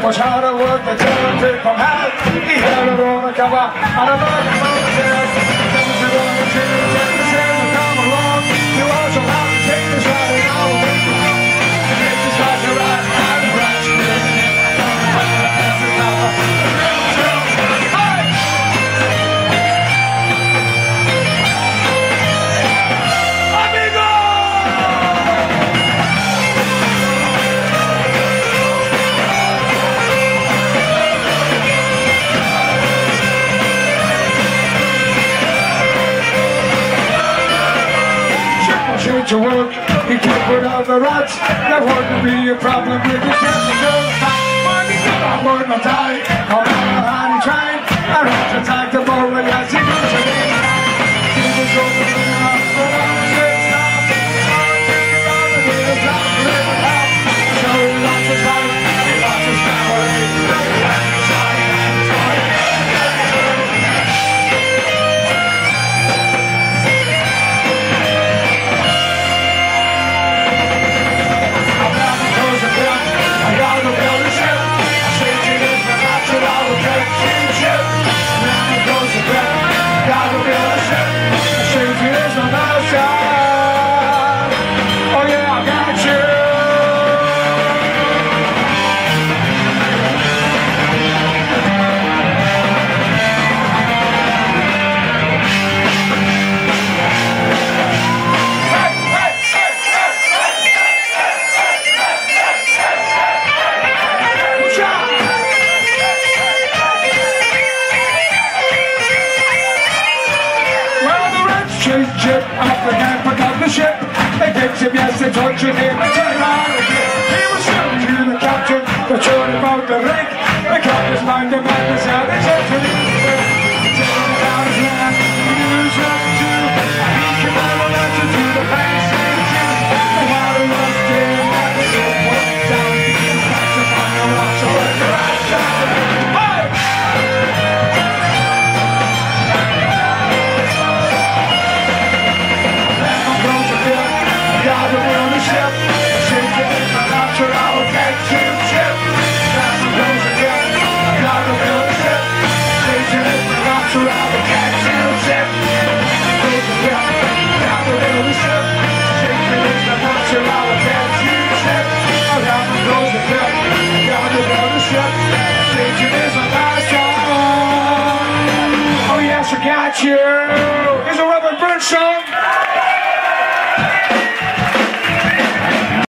was hard at work, the tail took from hand. He held it on the cover, and I learned to follow the tail. Comes it on the tail, take the tail to come along. You also have to take this right and I'll take it wrong. Take this right to right, and right to right. To work, he can't put out the rats. There wouldn't be a problem with his temperature. I'm going to die. I'm on a train. I have to take the boat with us. He goes again. He was over the house, but I was just stop. I'm taking all the wheels out of the house. So he lost his life. He lost his family. He lost his life. Ship up the camp of the ship. They picked him, yes, they tortured him until he ran again. He was shooting to the captain, but showed him out the rig. The captain's mind and madness out, they said to him, taking him down his land. He knew he was right to do. He came out and answered to the pain station. The water was dim, and the ship went down. The captain on the watch over the right down. Hey! God will build a ship, change it is a natural catching ship. God will build a ship, God will build a ship, change it is a natural catching ship. God will build a ship, change it is a natural catching ship. God will build a ship, God will build a ship, change it is a natural. Oh yes, I got you. Here's a Robert Burns song.